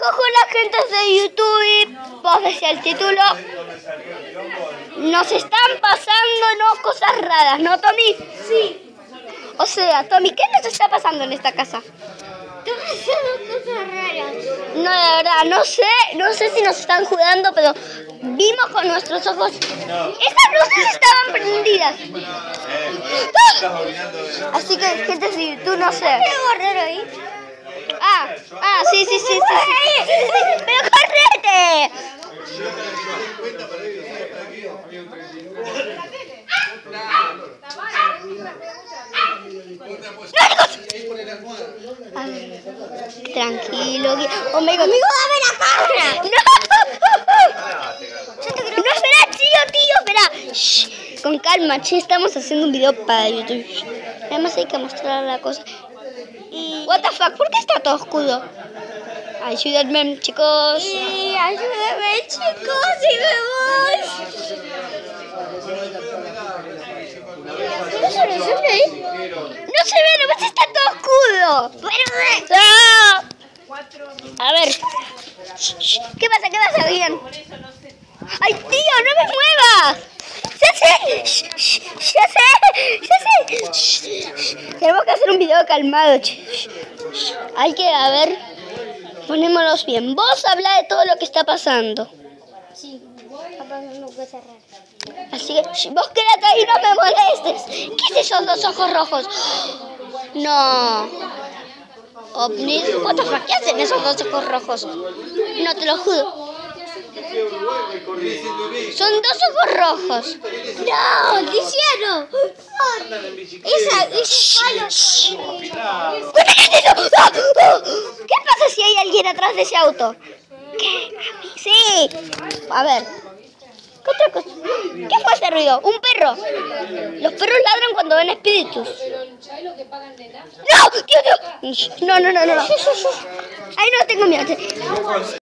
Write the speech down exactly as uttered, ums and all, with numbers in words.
Hola gente de YouTube, vos decía el título. Nos están pasando no cosas raras, ¿no, Tommy? Sí. O sea, Tommy, ¿qué nos está pasando en esta casa? Están pasando cosas raras. No, la verdad, no sé, no sé si nos están jugando, pero vimos con nuestros ojos. Estas luces estaban prendidas. Así que, gente de YouTube, no sé. ¿Qué borrar ahí? Ah, ah, sí, sí, sí, sí, sí. ¡Pero correte! A ver, tranquilo. Amigo, amigo, dame la cámara. No. No, espera, tío, tío, espera. Shh, con calma, che, estamos haciendo un video para YouTube. Además hay que mostrar la cosa. Y... What the fuck, ¿por qué está todo oscuro? Ayúdenme, chicos. Sí, ayúdame, chicos, y me voy. ¿No se resuelve ahí? No se ve, nomás está todo oscuro. Pero... ¡Ah! A ver. ¿Qué pasa? ¿Qué pasa? Bien. ¡Ay, tío, no me muevas! ¡Ya sé! ¡Ya sé! ¡Ya sé! Tenemos que hacer un video calmado. Hay que, a ver, ponémonos bien. Vos habla de todo lo que está pasando. Sí, está pasando cosas raras. Así que vos quédate ahí y no me molestes. ¿Qué es esos dos ojos rojos? No. OVNIs, what the fuck, ¿qué hacen esos dos ojos rojos? No, te lo juro. Son dos ojos rojos. No, ¿qué hicieron? Esa, ese palo. ¿Qué pasa si hay alguien atrás de ese auto? ¿Qué? Sí. A ver. ¿Qué otra cosa? ¿Qué fue ese ruido? ¿Un perro? Los perros ladran cuando ven espíritus. ¡No! ¡Tío, tío! No, no, no, no. Ahí no tengo miedo.